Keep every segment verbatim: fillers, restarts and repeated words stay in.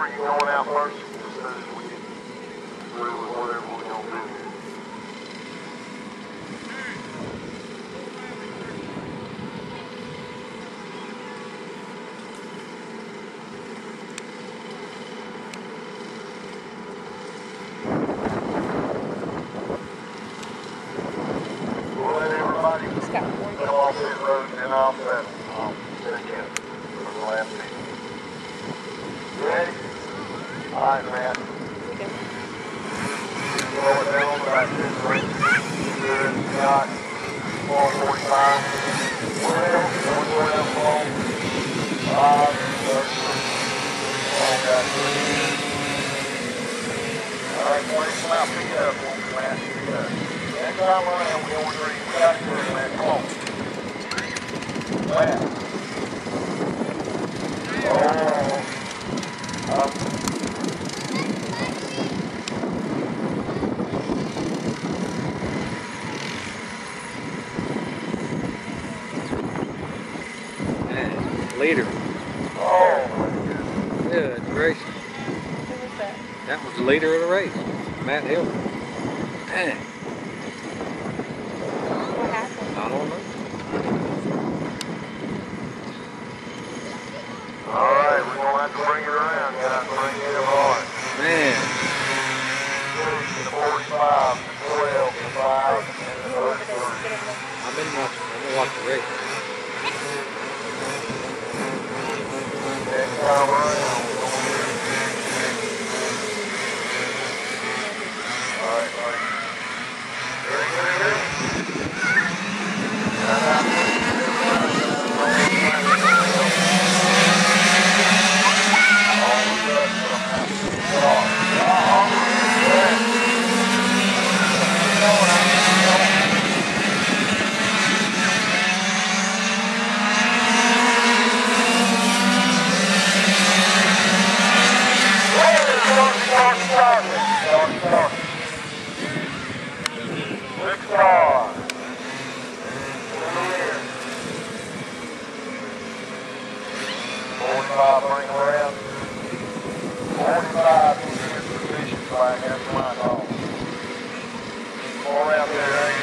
are you going out first? As soon as we get through with whatever we're going to do here. We'll let everybody come off this road and then I'll settle. I'll check in for the last meeting. Ready? All right, man. Slow it down back this way. Good. Got four forty-five. twelve. one twelve. Long. five. thirty-three. Long. Got three. All right, please come out. Pick it up. Man, pick it up. Next time around, we only three. We got it good, man. Come on. Man. Oh. Up. Leader. Oh, my goodness. Good gracious. Who was that? That was the leader of the race, Matt Hill. Dang. What happened? I don't know. All right, we're going to have to bring it around, guys. Bring it hard. Man. The forty-five, the twelve, the five, and the thirty-three. I've been watching. I'm gonna watch the race. Next time around, we're going to do all right, all right. Ready, ready, ready? Next car. forty-five, bring around. forty-five, in your position flag, that's my call. Go around there, eh?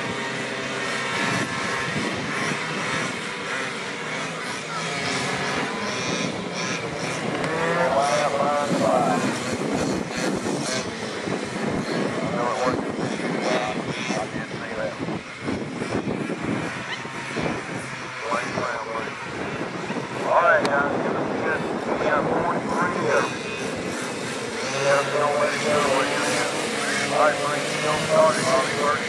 Line, line, line. I know it worked. I did see that. Lane around, buddy. All right, guys, give us a good. We got forty-three to go. Yeah, don't let it go where you're at. All right, bring it. Don't start it, Bobby first.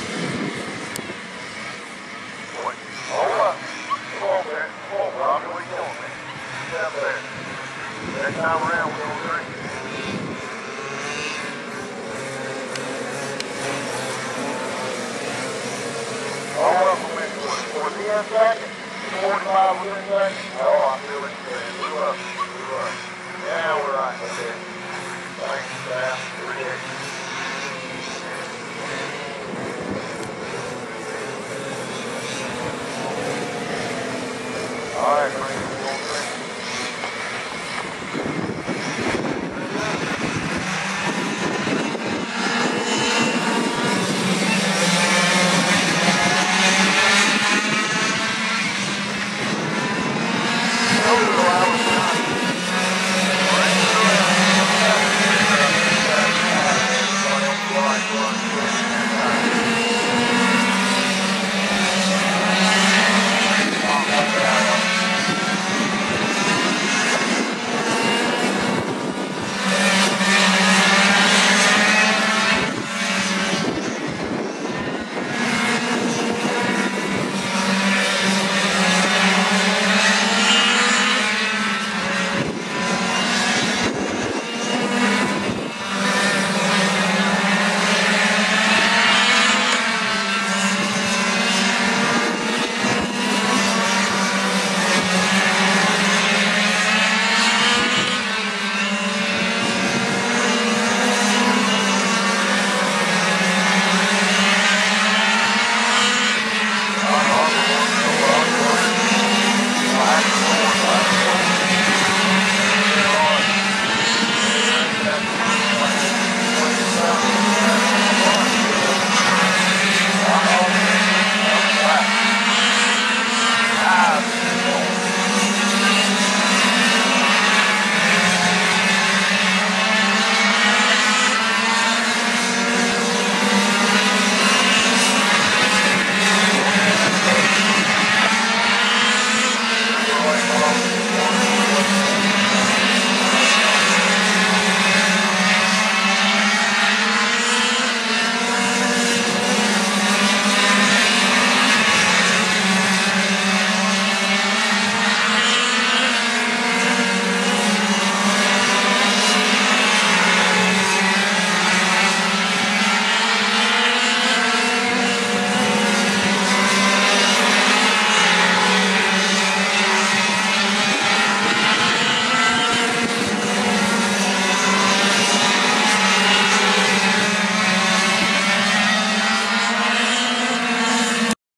Hold up. Come on, man. Come on, Bobby. What are you doing, man? Get up there. Next time around, we're going to drink. Hold up a minute. Was he in second? forty-five was in second? Oh, I feel it. Move up. Move up. Yeah, we're right. Okay. Thanks, staff. Appreciate it. All right, bring